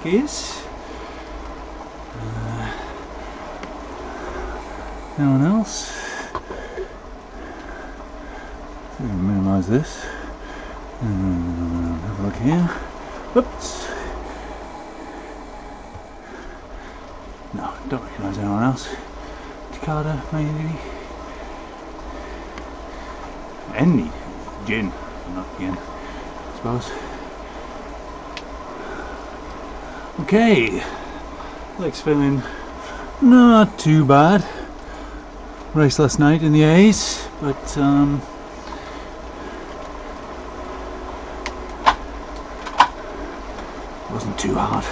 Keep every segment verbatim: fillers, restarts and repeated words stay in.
track is. Uh, no one else. So we can minimise this. Um, have a look here. Whoops. No, don't recognise anyone else. Takada, maybe. Any gin, not gin, I suppose. Okay, leg's feeling not too bad. Race last night in the A's, but um, wasn't too hard.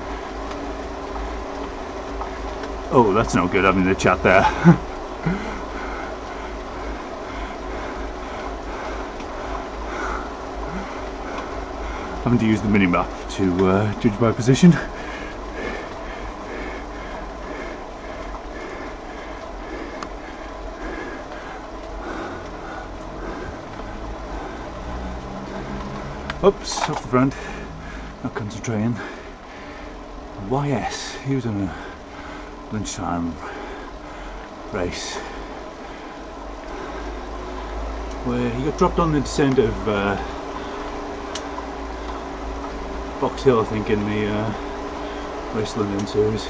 Oh, that's no good having the chat there. Having to use the mini-map to uh, judge my position. Oops, off the front, not concentrating. Y S, he was on a lunchtime race where he got dropped on the descent of uh, Box Hill, I think, in the uh, Race London series.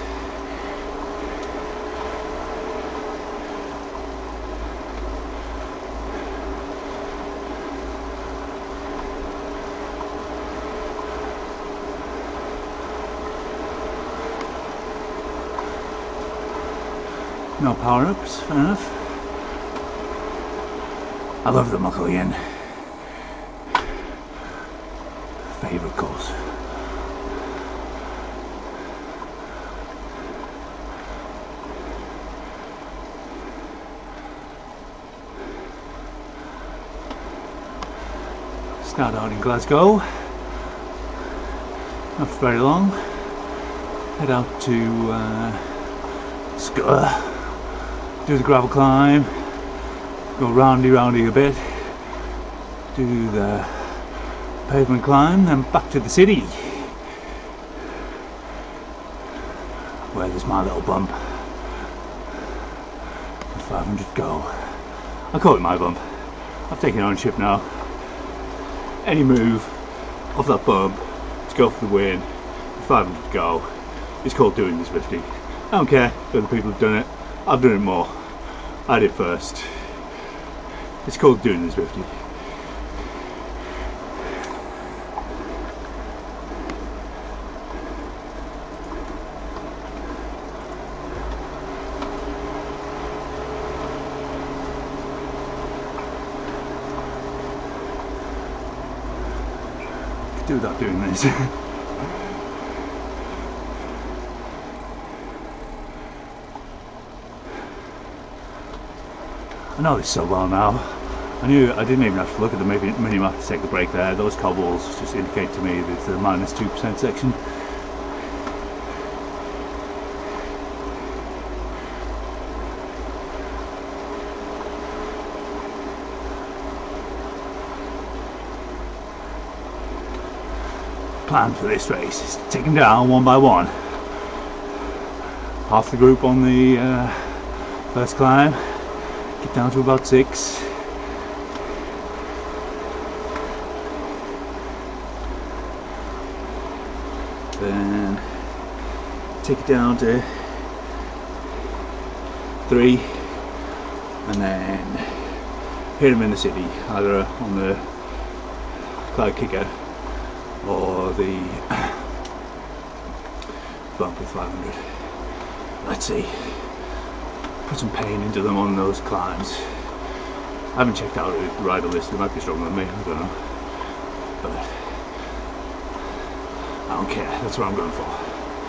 No power-ups, fair enough. I love the Muckle again. Favourite course. Start out in Glasgow. Not for very long. Head out to uh, Scur. Do the gravel climb, go roundy roundy a bit, do the pavement climb, then back to the city where there's my little bump. five hundred go. I call it my bump. I've taken ownership now. Any move off that bump to go for the win, five hundred go, it's called doing the Zwifty. I don't care if other people have done it. I've done it more. I did first. It's called doing the Zwifty. Could do without doing this. I know this so well now. I knew I didn't even have to look at the mini map to take the break there. Those cobbles just indicate to me that it's the minus two percent section. Plan for this race is to take them down one by one. Half the group on the uh, first climb. Get down to about six. Then take it down to three, and then hit them in the city, either on the cloud kicker or the bump with five hundred. Let's see. Put some pain into them on those climbs. I haven't checked out the rider list, they might be stronger than me, I don't know. But I don't care, that's what I'm going for.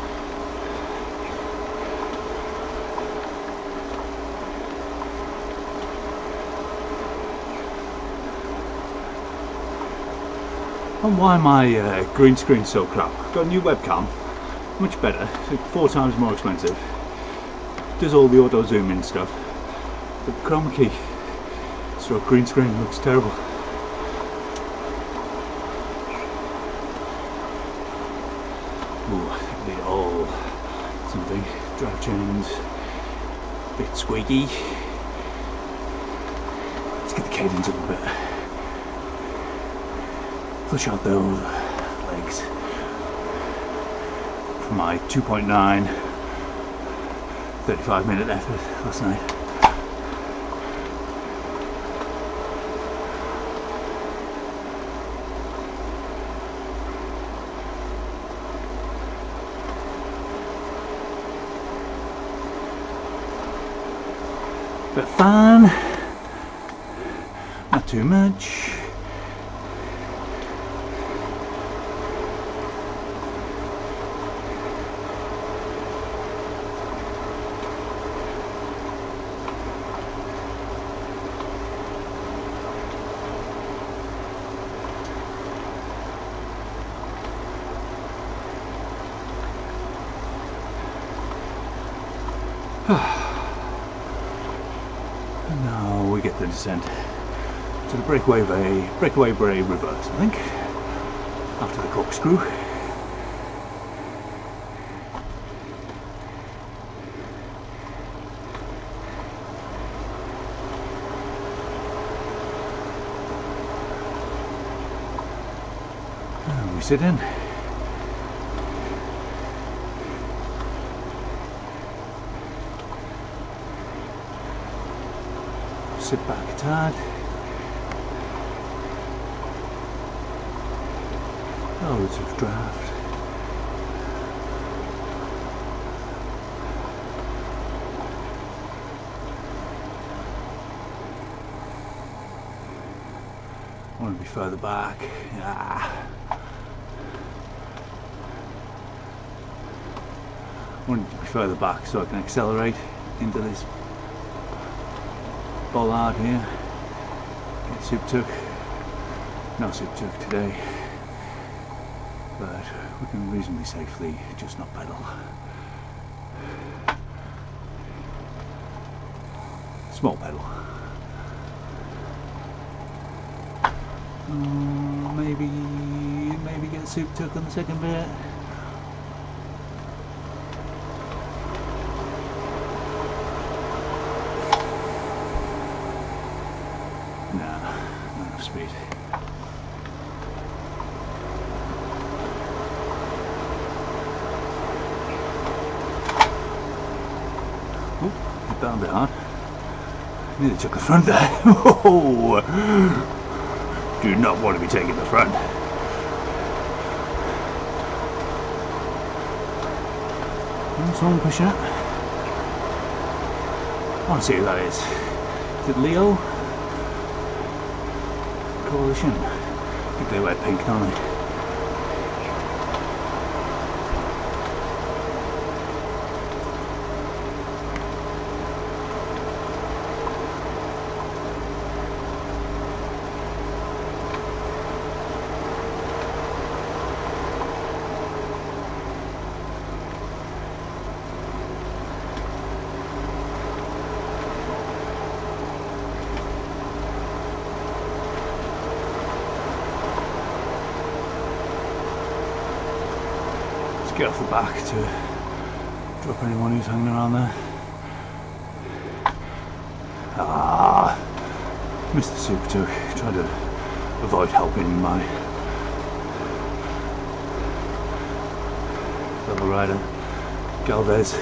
And why my uh, green screen so crap? I've got a new webcam, much better, it's like four times more expensive. Does all the auto zoom in stuff, but the chroma key stroke green screen looks terrible. Ooh, need all something. Drive chains, bit squeaky. Let's get the cadence up a bit. Flush out those legs from my two point nine thirty-five minute effort last night. Bit of fun, not too much. And now we get the descent to the Breakaway Bay, Breakaway Bay reverse, I think, after the corkscrew. And we sit in. Sit back a tad. Loads of draft. I want to be further back. Ah. I want to be further back so I can accelerate into this bollard here. Get soup took. No soup took today, but we can reasonably safely just not pedal. Small pedal. Uh, maybe, maybe get soup took on the second bit. Speed. Oh, hit that a bit hard. Nearly took the front there. Oh, do not want to be taking the front. And someone pushing it. I want to see who that is. Is it Leo? Coalition. I think they wear pink, don't they? Get off the back to drop anyone who's hanging around there. Ah, Mister Super Took, trying to avoid helping my fellow rider, Galvez.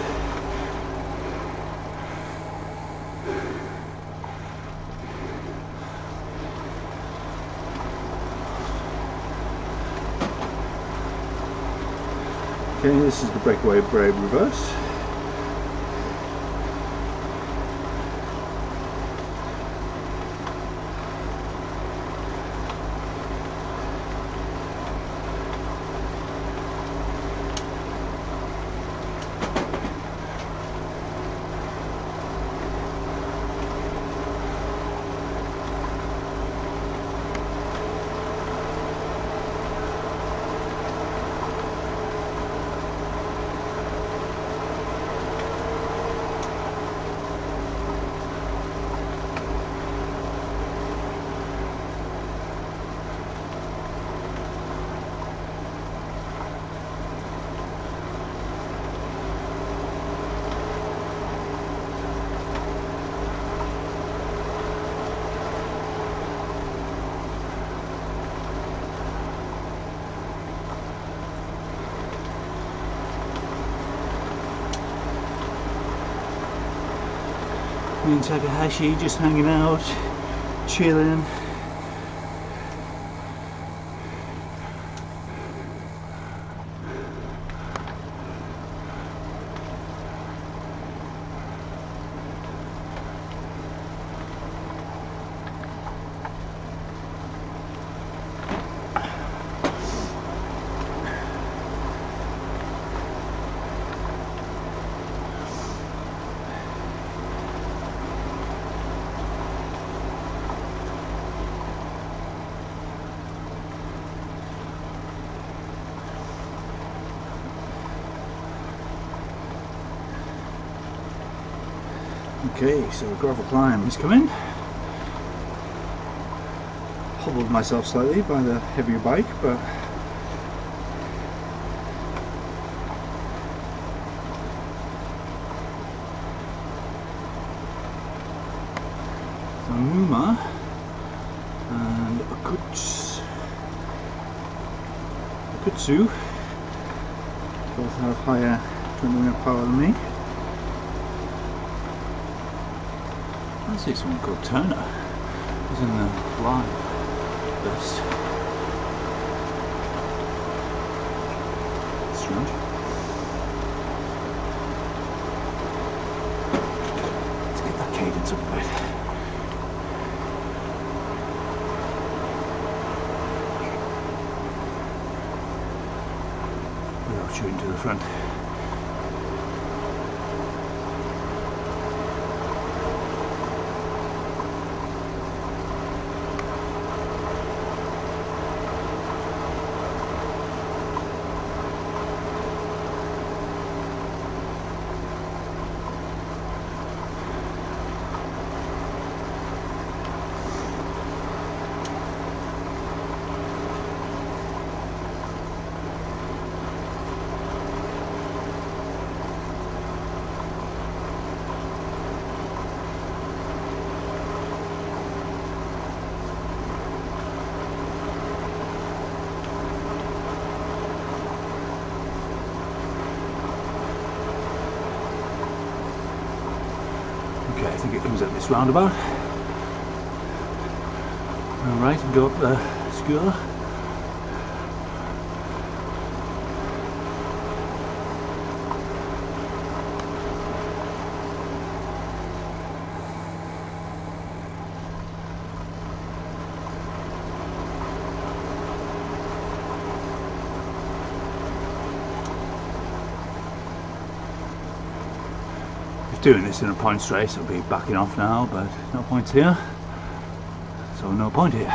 Okay, this is the Breakaway Brave reverse. Me and Takahashi just hanging out, chilling. Okay, so the gravel climb is coming. Hobbled myself slightly by the heavier bike, but so Muma and Akuts, Akutsu both have higher twenty minute power than me. I see someone called Turner who's in the live list. Strange. Let's get that cadence up a bit. Without shooting to the front. Okay, I think it comes at this roundabout. Alright, and go up the school. Doing this in a points race, I'll be backing off now, but no points here, so no point here.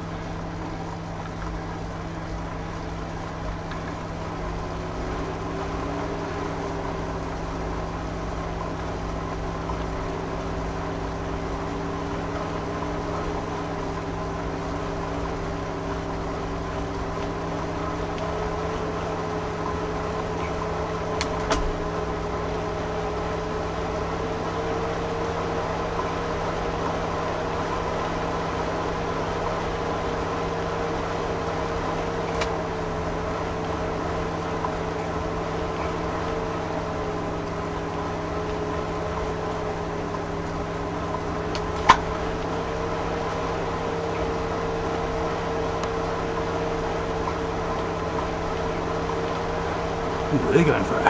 What are they going for?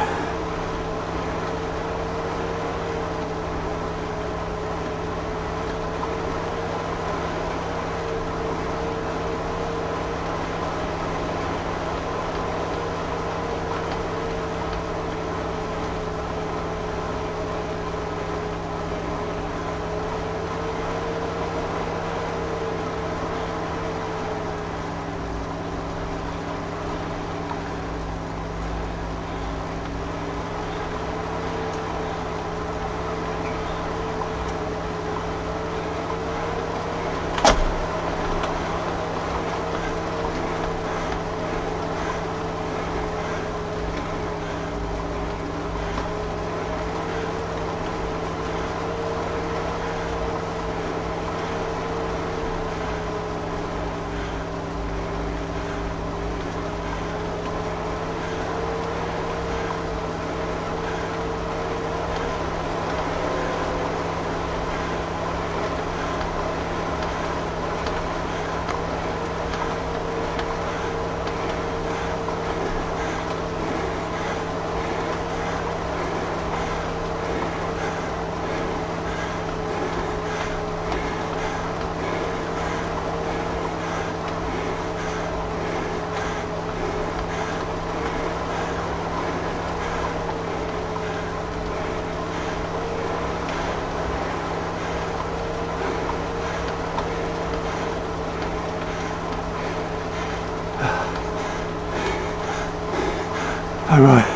right.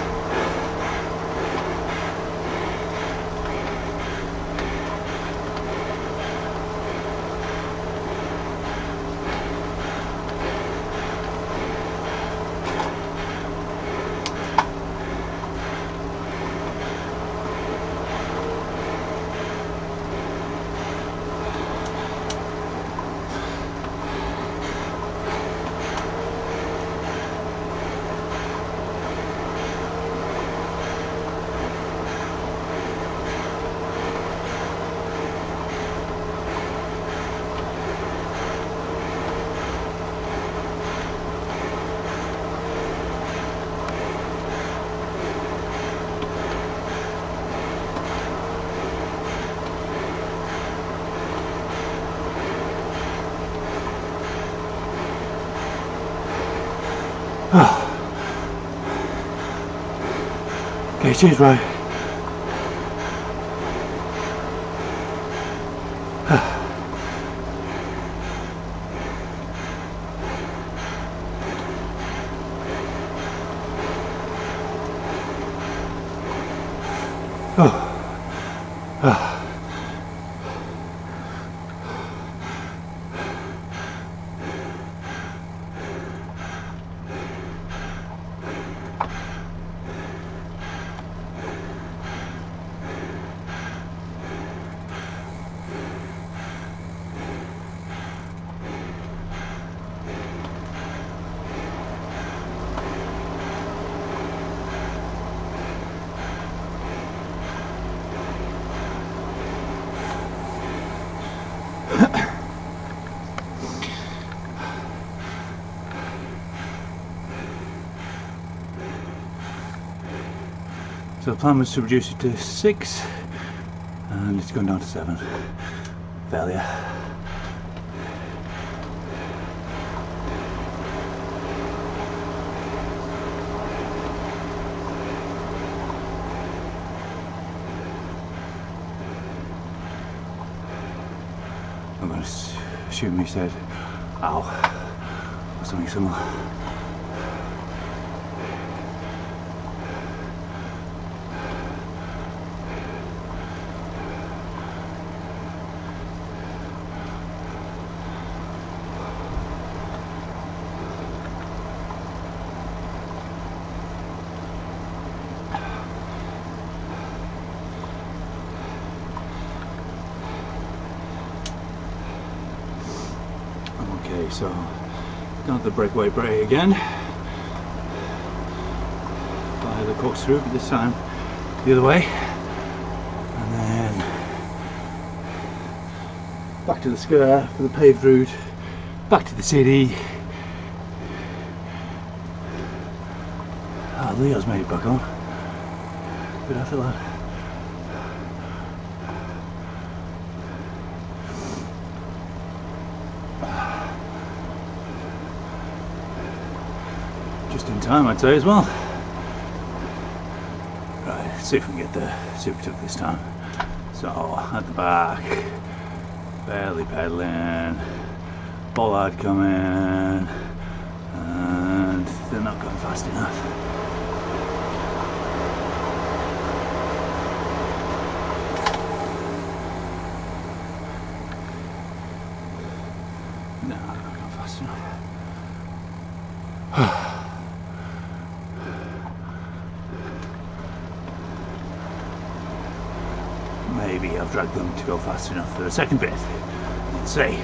Okay, cheers, right. Oh. Oh. So the plan was to reduce it to six, and it's gone down to seven. Failure. I'm going to assume he said, ow, or something similar. Okay, so down the breakaway bray again. Fire the corkscrew, but this time the other way. And then back to the square for the paved route, back to the city. Ah, oh, Leo's made it back on. Good after that. Just in time, I'd say, as well. Right, let's see if we can get the super tuck this time. So, at the back, barely pedaling, bollard coming, and they're not going fast enough. No, they're not going fast enough. Maybe I've dragged them to go fast enough for the second bit. Let's see.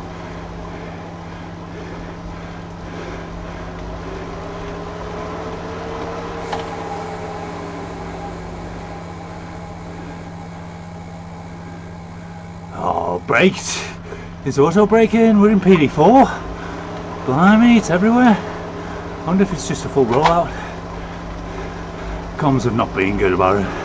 Oh, braked. It's auto braking. We're in P D four. Blimey, it's everywhere. I wonder if it's just a full rollout. Comms have not been good about it.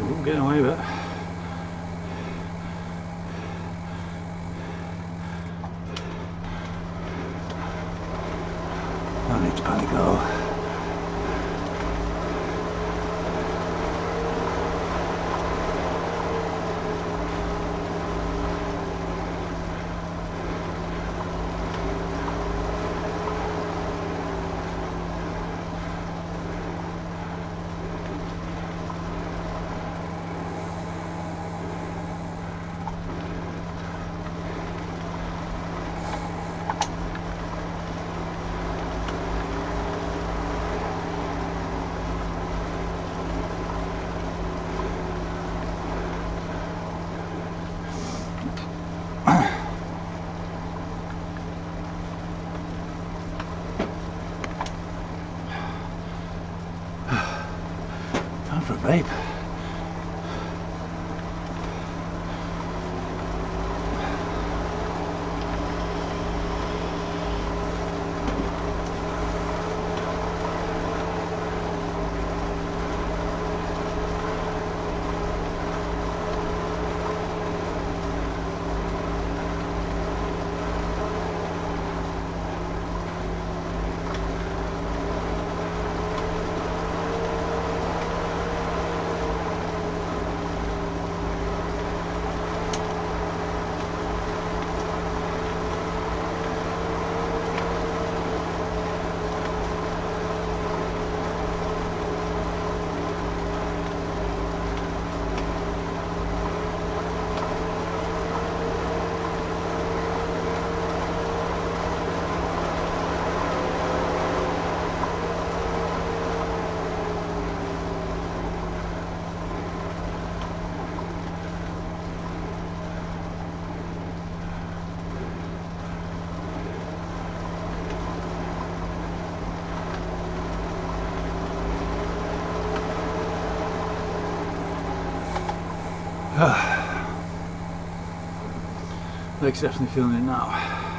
Ooh, getting away with it. No need to panic though. Time for a vape. Leg's definitely feeling it now.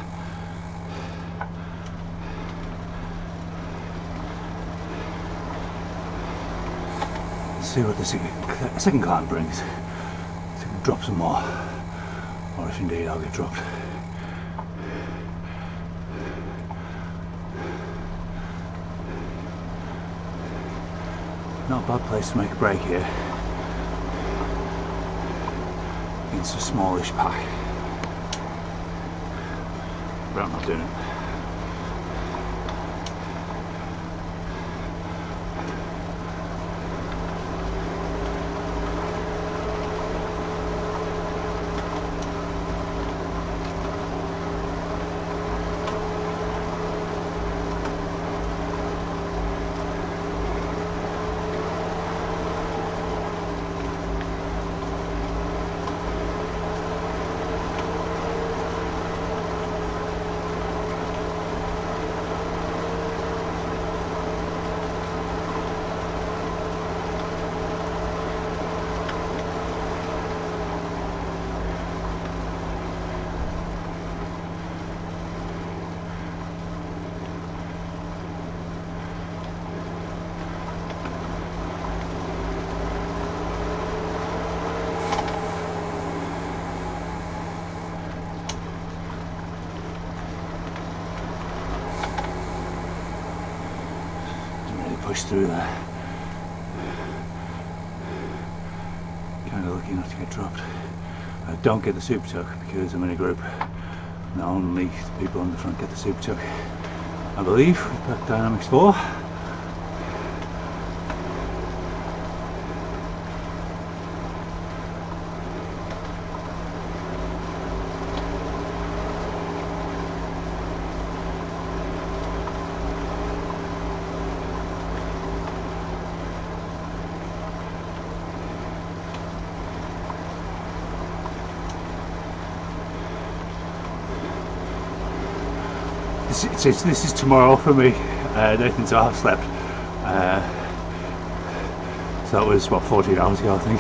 Let's see what the second, second climb brings. See if I can drop some more, or if indeed I'll get dropped. Not a bad place to make a break here. It's a smallish pack, but I'm not doing it. Push through there. Kind of lucky not to get dropped. I don't get the super tuck because I'm in a group. And only the people on the front get the super tuck. I believe with Pack Dynamics four. This is, this is tomorrow for me. Uh, Nathan's half slept. Uh, so that was what, fourteen hours ago, I think.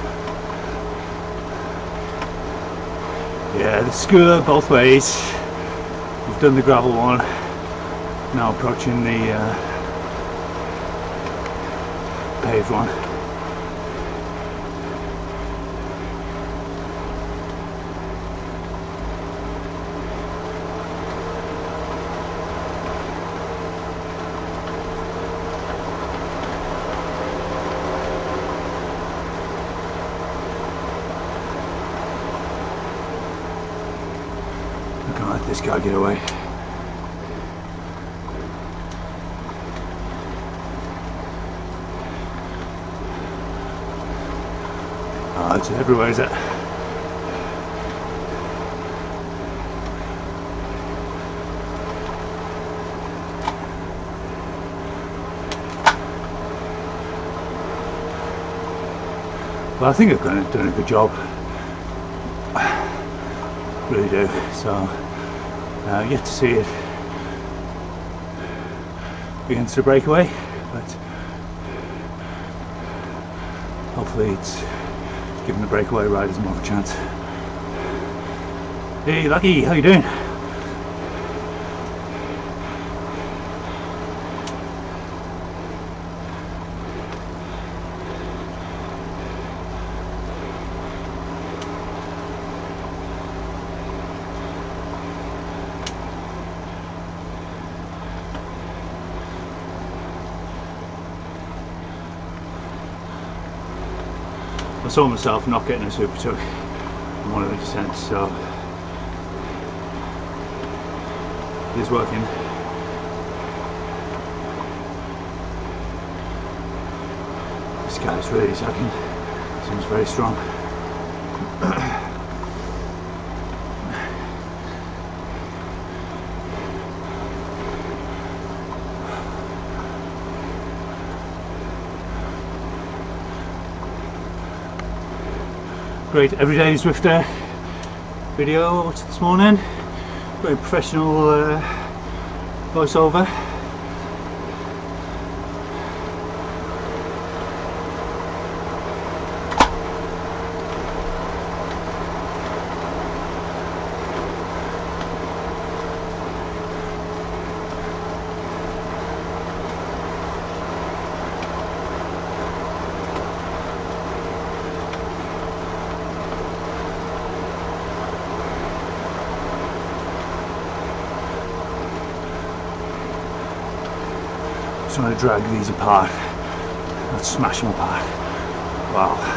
Yeah, the scooter both ways. We've done the gravel one. Now approaching the uh, paved one. Let this guy get away. Oh, it's everywhere, is it? Well, I think I've done, done a good job. Really do. So, uh, yet to see it against the breakaway, but hopefully it's giving the breakaway riders more of a chance. Hey, Lucky, how you doing? I saw myself not getting a super tuck in one of the descents, so it is working. This guy's really sucking, seems very strong. Great everyday Zwifter video I watched this morning. Very professional uh, voiceover. Trying to drag these apart, not smash them apart. Wow.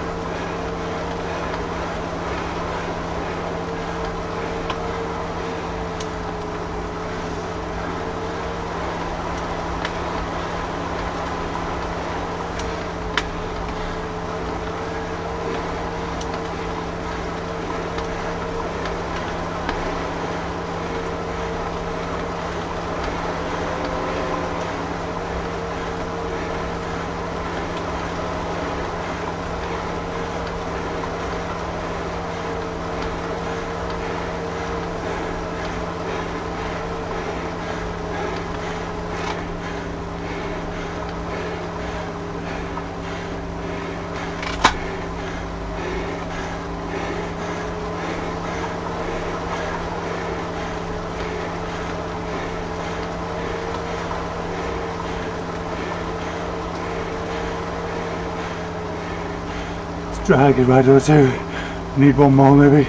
Drag it right over two. Need one more maybe.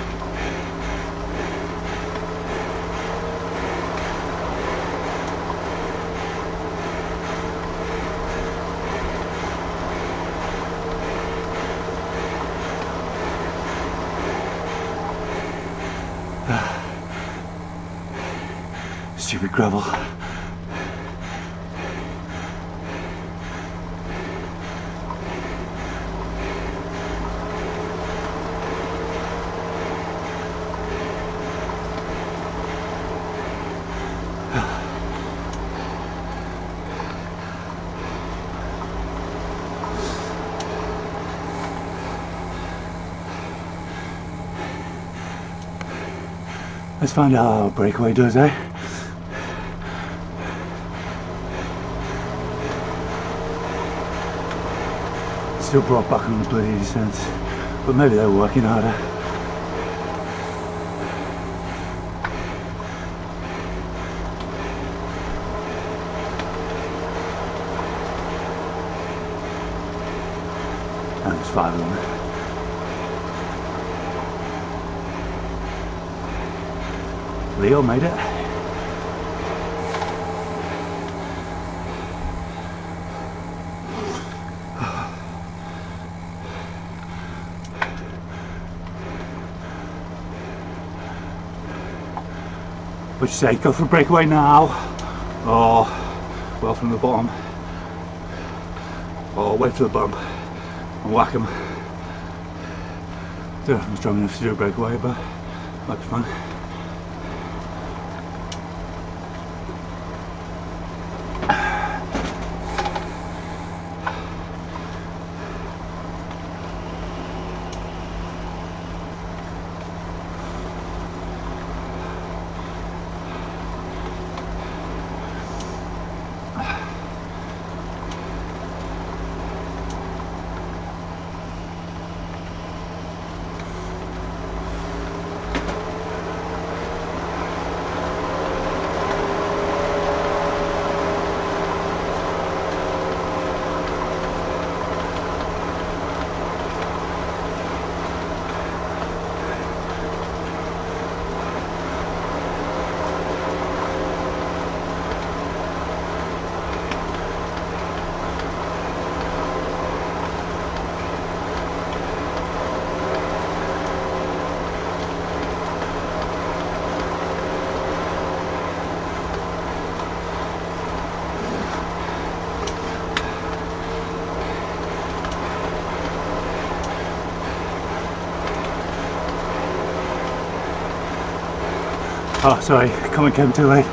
Stupid gravel. Let's find out how Breakaway does, eh? Still brought back on the bloody descents, but maybe they're working harder. And there's five of them. Leo made it. Would you say go for a breakaway now, or well from the bottom, or wait for the bump and whack them? I don't know if I'm strong enough to do a breakaway, but it might be fun. Oh, sorry, comment came too late.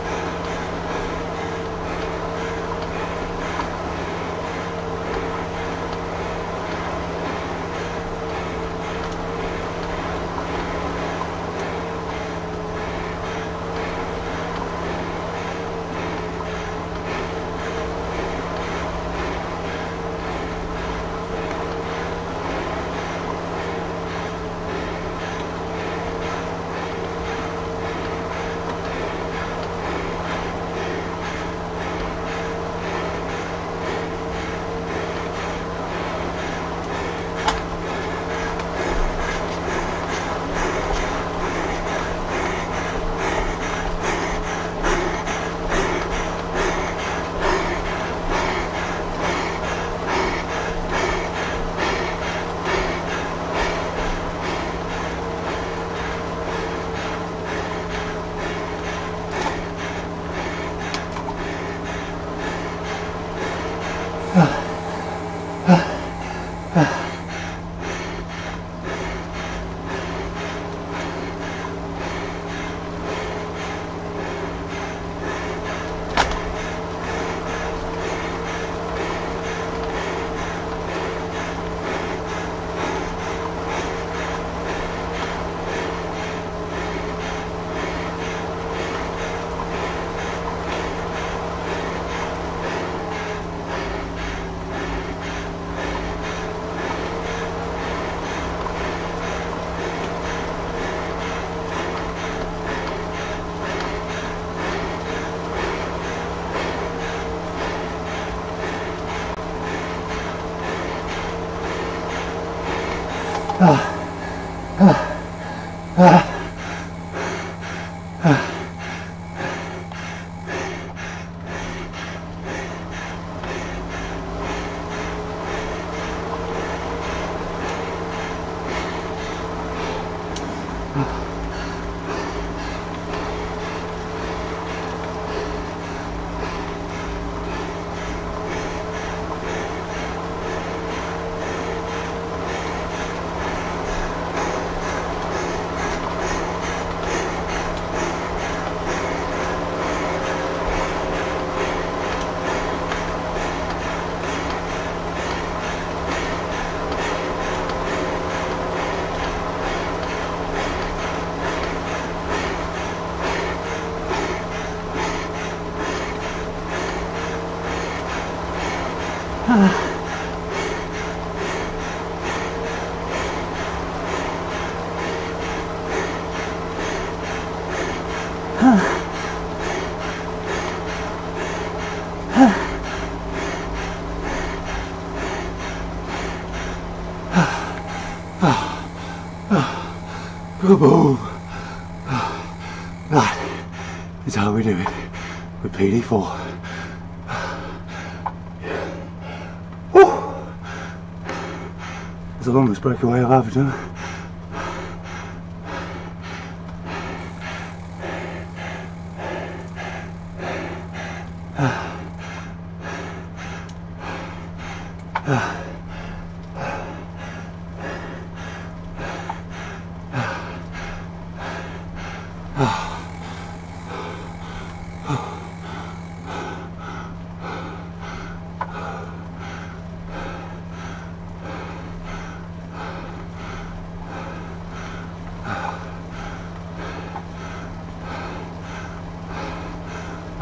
Boom! That is how we do it with P D four. It's the longest breakaway I've ever done.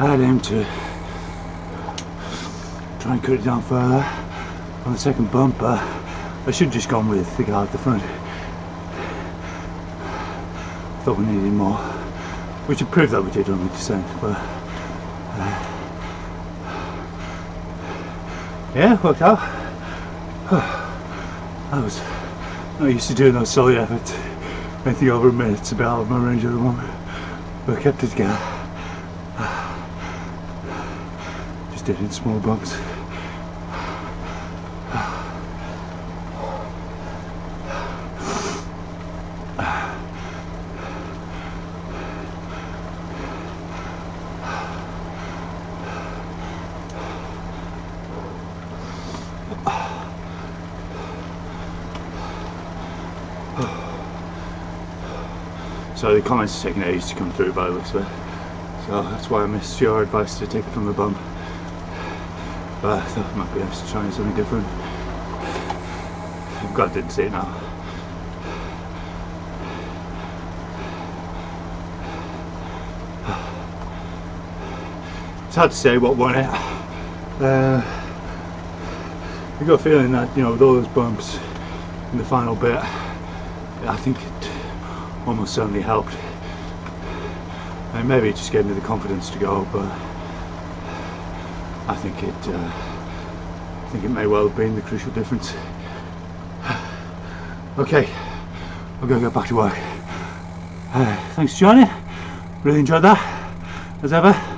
had aimed to try and cut it down further on the second bump, but I should have just gone with the guy at the front. Thought we needed more, which would prove that we did on the descent, but uh, yeah, it worked out. I was not used to doing those solid efforts. Anything over a minute's about out of my range at the moment, but I kept it together. Just did it in small bumps. So the comments are taking ages to come through by the looks of it, so that's why I missed your advice to take it from the bump, but I thought it might be nice to try something different. I'm glad I didn't see it now. It's hard to say what won it. Uh, I got a feeling that, you know, with all those bumps in the final bit, I think it almost certainly helped. And maybe it just gave me the confidence to go, but I think it uh, I think it may well have been the crucial difference. Okay, I'm gonna go back to work. Uh, thanks for joining. Really enjoyed that, as ever.